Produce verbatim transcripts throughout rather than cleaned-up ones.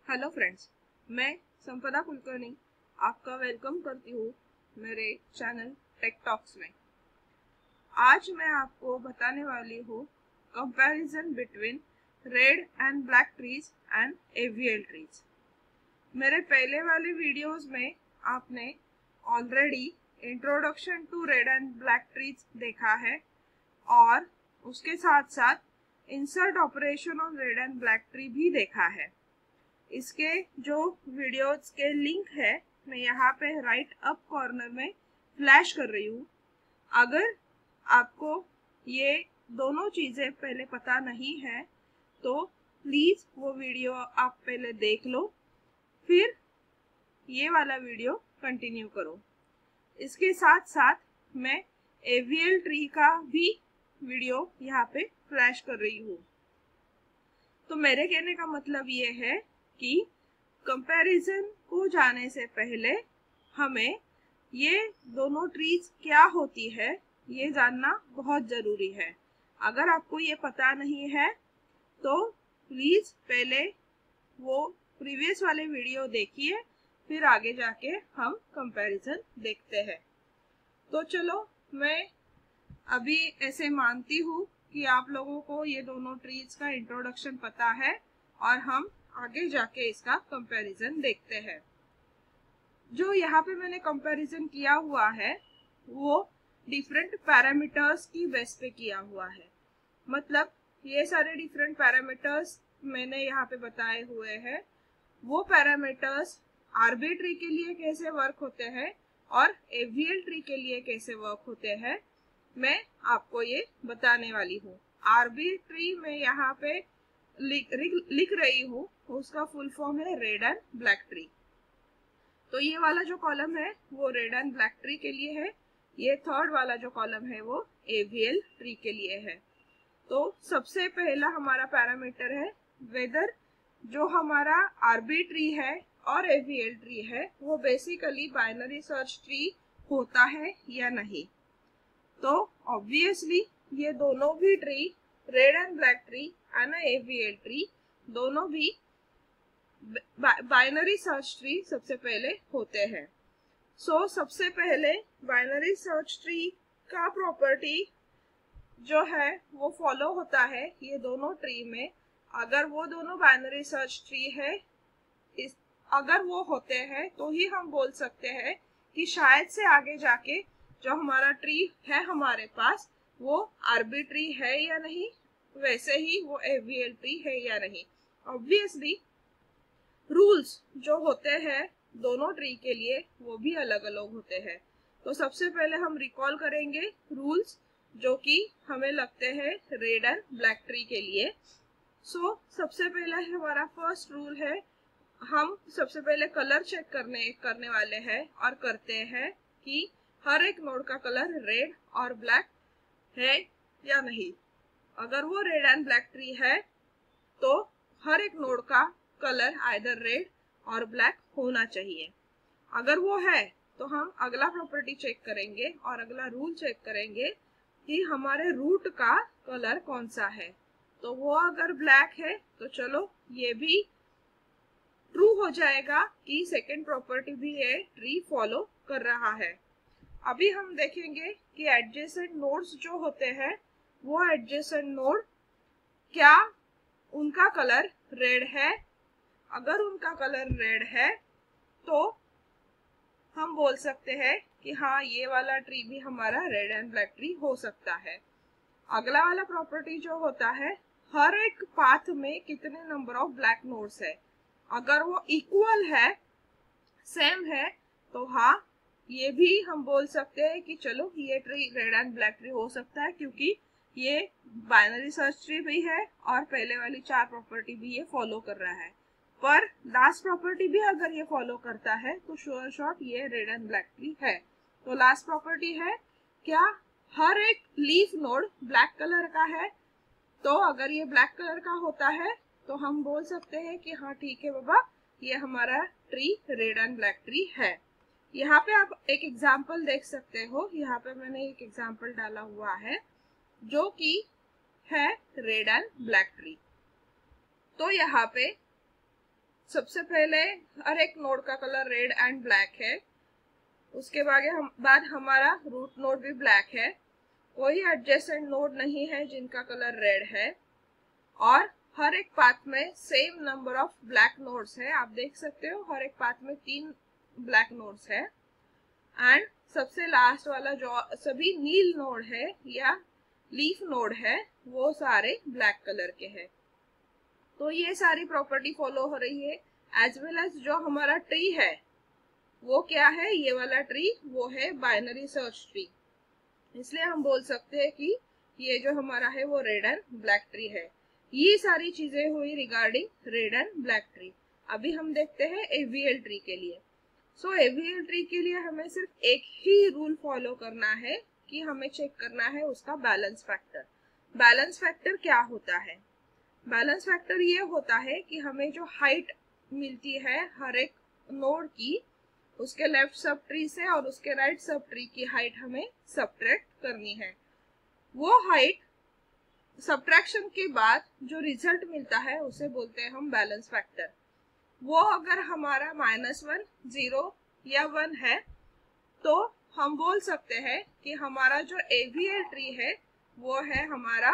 Hello friends, मैं संपदा कुलकर्णी आपका वेलकम करती हूँ मेरे चैनल टेक टॉक्स में। आज मैं आपको बताने वाली हूँ comparison between red and black trees and AVL trees. मेरे पहले वाले वीडियोस में आपने already introduction to red and black trees देखा है और उसके साथ साथ insert operation on red and black tree भी देखा है। इसके जो वीडियोस के लिंक है मैं यहाँ पे राइट अप कॉर्नर में फ्लैश कर रही हूँ। अगर आपको ये दोनों चीजें पहले पता नहीं है तो प्लीज वो वीडियो आप पहले देख लो, फिर ये वाला वीडियो कंटिन्यू करो। इसके साथ साथ मैं एवीएल ट्री का भी वीडियो यहाँ पे फ्लैश कर रही हूँ। तो मेरे कहने का मतलब ये है कि कंपैरिजन को जाने से पहले हमें ये दोनों ट्रीज क्या होती है ये जानना बहुत जरूरी है। अगर आपको ये पता नहीं है तो प्लीज पहले वो प्रीवियस वाले वीडियो देखिए, फिर आगे जाके हम कंपैरिजन देखते हैं। तो चलो, मैं अभी ऐसे मानती हूँ कि आप लोगों को ये दोनों ट्रीज का इंट्रोडक्शन पता है और हम आगे जाके इसका कंपैरिजन देखते हैं। जो यहाँ पे मैंने कंपैरिजन किया हुआ है वो डिफरेंट पैरामीटर्स की बेस पे किया हुआ है। मतलब ये सारे डिफरेंट पैरामीटर्स मैंने यहाँ पे बताए हुए हैं। वो पैरामीटर्स आरबी ट्री के लिए कैसे वर्क होते हैं और एवीएल ट्री के लिए कैसे वर्क होते हैं मैं आपको ये बताने वाली हूँ। आरबी ट्री में यहाँ पे लिख, लिख रही हूँ, उसका फुल फॉर्म है रेड एंड ब्लैक ट्री। तो ये वाला जो कॉलम है वो रेड एंड ब्लैक ट्री के लिए है, ये थर्ड वाला जो कॉलम है वो एवीएल ट्री के लिए है। तो सबसे पहला हमारा पैरामीटर है वेदर जो हमारा आरबी ट्री है और एवीएल ट्री है वो बेसिकली बाइनरी सर्च ट्री होता है या नहीं। तो ऑब्वियसली ये दोनों भी tree, red and black tree and AVL tree, दोनों भी बाइनरी सर्च ट्री सबसे पहले होते हैं। सो so, सबसे पहले बाइनरी सर्च ट्री का प्रॉपर्टी जो है वो फॉलो होता है ये दोनों ट्री में। अगर वो दोनों बाइनरी सर्च ट्री है, इस अगर वो होते हैं तो ही हम बोल सकते हैं कि शायद से आगे जाके जो हमारा ट्री है हमारे पास वो आरबी ट्री है या नहीं, वैसे ही वो एवीएल ट्री है या नहीं। ऑब्वियसली रूल्स जो होते हैं दोनों ट्री के लिए वो भी अलग अलग होते हैं। तो सबसे पहले हम रिकॉल करेंगे रूल्स जो कि हमें लगते हैं रेड एंड ब्लैक ट्री के लिए। सो so, सबसे पहला है हमारा फर्स्ट रूल है, हम सबसे पहले कलर चेक करने करने वाले हैं और करते हैं कि हर एक नोड का कलर रेड और ब्लैक है या नहीं। अगर वो रेड एंड ब्लैक ट्री है तो हर एक नोड का कलर आइदर रेड और ब्लैक होना चाहिए। अगर वो है तो हम अगला प्रॉपर्टी चेक करेंगे और अगला रूल चेक करेंगे कि हमारे रूट का कलर कौन सा है। तो वो अगर ब्लैक है तो चलो ये भी ट्रू हो जाएगा कि सेकेंड प्रॉपर्टी भी ये ट्री फॉलो कर रहा है। अभी हम देखेंगे कि एडजेसेंट नोड्स जो होते हैं वो एडजेसेंट नोड क्या उनका कलर रेड है। अगर उनका कलर रेड है तो हम बोल सकते हैं कि हाँ ये वाला ट्री भी हमारा रेड एंड ब्लैक ट्री हो सकता है। अगला वाला प्रॉपर्टी जो होता है हर एक पाथ में कितने नंबर ऑफ ब्लैक नोड्स है। अगर वो इक्वल है, सेम है, तो हाँ ये भी हम बोल सकते हैं कि चलो ये tree red and black tree हो सकता है क्योंकि ये बाइनरी सर्च ट्री भी है और पहले वाली चार प्रॉपर्टी भी ये फॉलो कर रहा है। पर लास्ट प्रॉपर्टी भी अगर ये फॉलो करता है तो श्योर शॉट ये रेड एंड ब्लैक ट्री है। तो लास्ट प्रॉपर्टी है क्या हर एक लीफ नोड ब्लैक कलर का है। तो अगर ये ब्लैक कलर का होता है तो हम बोल सकते हैं कि हाँ ठीक है बाबा ये हमारा tree red and black tree है। यहाँ पे आप एक एग्जाम्पल देख सकते हो, यहाँ पे मैंने एक एग्जाम्पल डाला हुआ है जो कि है रेड एंड ब्लैक ट्री। तो यहाँ पे सबसे पहले हर एक नोड का कलर रेड एंड ब्लैक है, उसके बाद हम बाद हमारा रूट नोड भी ब्लैक है, कोई एडजेसेंट नोड नहीं है जिनका कलर रेड है, और हर एक पाथ में same number of black nodes है। आप देख सकते हो हर एक पाथ में तीन ब्लैक नोड्स है, एंड सबसे लास्ट वाला जो सभी नील नोड है या लीफ नोड है वो सारे ब्लैक कलर के हैं। तो ये सारी प्रॉपर्टी फॉलो हो रही है। एज वेल एज जो हमारा ट्री है वो क्या है, ये वाला ट्री वो है बाइनरी सर्च ट्री, इसलिए हम बोल सकते हैं कि ये जो हमारा है वो रेड एंड ब्लैक ट्री है। ये सारी चीजें हुई regarding red and black tree. अभी हम देखते हैं एवीएल ट्री के लिए। सो एवीएल ट्री के लिए हमें सिर्फ एक ही रूल फॉलो करना है कि हमें चेक करना है उसका बैलेंस फैक्टर। बैलेंस फैक्टर क्या होता है? बैलेंस फैक्टर ये होता है कि हमें जो हाइट मिलती है हर एक नोड की, उसके लेफ्ट सब ट्री से और उसके राइट सब ट्री की हाइट हमें सब्ट्रैक्ट करनी है। वो हाइट सब्ट्रैक्शन के बाद जो रिजल्ट मिलता है उसे बोलते हैं हम बैलेंस फैक्टर। वो अगर हमारा माइनस वन, जीरो या वन है तो हम बोल सकते हैं कि हमारा जो एवीएल ट्री है वो है हमारा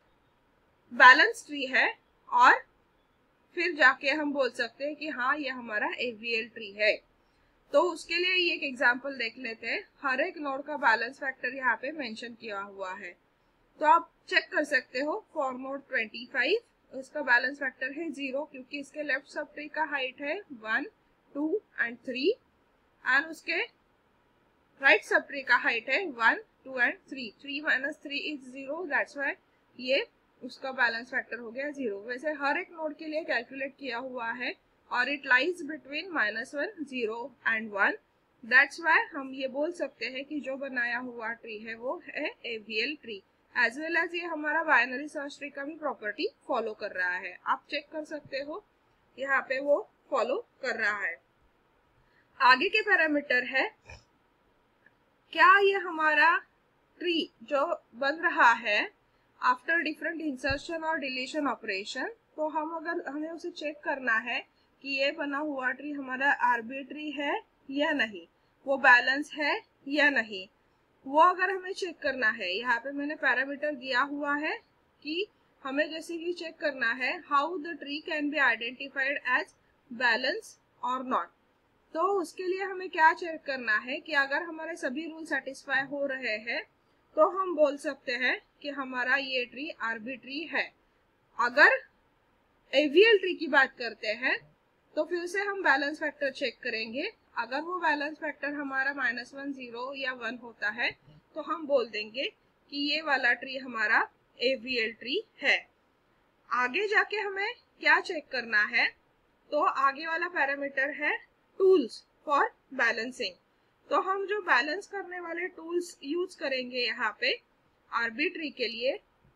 बैलेंस ट्री है, और फिर जाके हम बोल सकते हैं कि हाँ ये हमारा एवीएल ट्री है। तो उसके लिए ये एक एग्जांपल देख लेते हैं। हर एक नोड का बैलेंस फैक्टर यहाँ पे मेंशन किया हुआ है, तो आप चेक कर सकते हो। फॉर नोड ट्वेंटी फाइव, उसका बैलेंस फैक्टर है जीरो, क्योंकि इसके लेफ्ट सब ट्री का हाइट है one, two and three, and उसके राइट सब ट्री का हाइट है one, two and three. Three minus three is zero, that's why ये उसका बैलेंस फैक्टर हो गया जीरो। वैसे हर एक नोड के लिए कैलकुलेट किया हुआ है, और it lies between minus one, zero and one. That's why हम ये बोल सकते हैं कि जो बनाया हुआ ट्री है वो है AVL tree. As well as ये हमारा बाइनरी सर्च ट्री का भी प्रॉपर्टी फॉलो कर रहा है। आप चेक कर सकते हो यहाँ पे वो फॉलो कर रहा है। आगे के पैरामीटर है, क्या ये हमारा ट्री जो बन रहा है आफ्टर डिफरेंट इंसर्शन और डिलीशन ऑपरेशन, तो हम अगर हमें उसे चेक करना है कि ये बना हुआ ट्री हमारा आर्बिट्री है या नहीं, वो बैलेंस है या नहीं, वो अगर हमें चेक करना है, यहाँ पे मैंने पैरामीटर दिया हुआ है कि हमें जैसे कि चेक करना है how the tree can be identified as balance और नॉट। तो उसके लिए हमें क्या चेक करना है कि अगर हमारे सभी रूल सेटिस्फाई हो रहे हैं तो हम बोल सकते हैं कि हमारा ये ट्री आर्बिट्री है। अगर एवीएल ट्री की बात करते हैं तो फिर से हम बैलेंस फैक्टर चेक करेंगे। अगर वो बैलेंस फैक्टर हमारा माइनस वन, जीरो या वन होता है तो हम बोल देंगे कि ये वाला ट्री हमारा एवीएल ट्री है। आगे जाके हमें क्या चेक करना है, तो आगे वाला पैरामीटर है टूल्स फॉर बैलेंसिंग। तो हम जो बैलेंस करने वाले टूल्स यूज करेंगे यहाँ पे आर्बिट्री के लिए,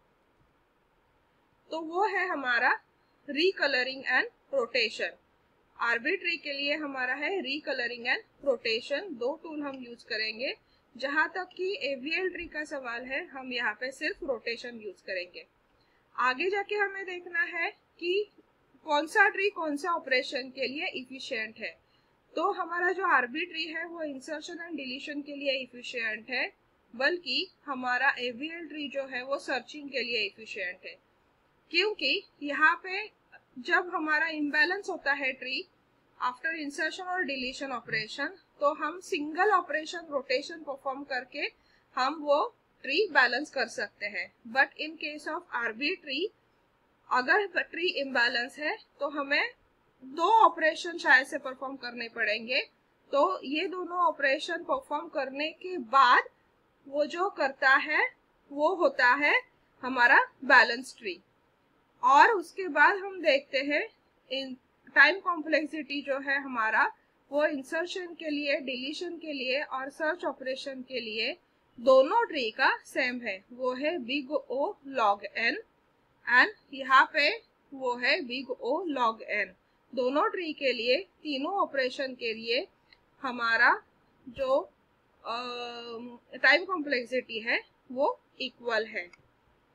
तो वो है हमारा रिकलरिंग एंड रोटेशन। आर्बिट्री के लिए हमारा है रिकलरिंग एंड रोटेशन, दो टूल हम यूज करेंगे। जहां तक कि एवीएल ट्री का सवाल है हम यहाँ पे सिर्फ रोटेशन यूज करेंगे। आगे जाके हमें देखना है कि कौन सा ट्री कौन सा ऑपरेशन के लिए इफिशिएंट है। तो हमारा जो आर्बिट्री है वो इंसर्शन एंड डिलीशन के लिए इफिशिएंट है, बल्कि हमारा एवीएल ट्री जो है वो सर्चिंग के लिए इफिशिएंट है। क्योंकि यहाँ पे जब हमारा इम्बैलेंस होता है ट्री आफ्टर इंसर्शन और डिलीशन ऑपरेशन, तो हम सिंगल ऑपरेशन रोटेशन परफॉर्म करके हम वो ट्री बैलेंस कर सकते हैं। But in case of arbitrary अगर ट्री इम्बैलेंस है तो हमें दो ऑपरेशन शायद से परफॉर्म करने पड़ेंगे। तो ये दोनों ऑपरेशन परफॉर्म करने के बाद वो जो करता है वो होता है हमारा बैलेंस ट्री। और उसके बाद हम देखते हैं इन टाइम कॉम्प्लेक्सिटी जो है हमारा वो इंसर्शन के लिए, डिलीशन के लिए और सर्च ऑपरेशन के लिए दोनों ट्री का सेम है, वो है big O log n, and यहाँ पे वो है बिग ओ लॉग एन। दोनों ट्री के लिए तीनों ऑपरेशन के लिए हमारा जो टाइम कॉम्प्लेक्सिटी है वो इक्वल है।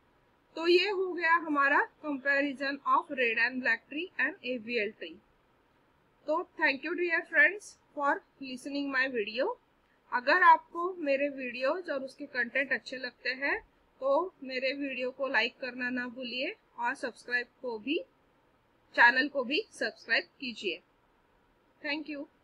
तो ये हो गया हमारा comparison of red and black tree and AVL tree. तो thank you dear friends for listening my video. अगर आपको मेरे वीडियोज और उसके कंटेंट अच्छे लगते हैं तो मेरे वीडियो को लाइक करना ना भूलिए और सब्सक्राइब को भी चैनल को भी सब्सक्राइब कीजिए। Thank you.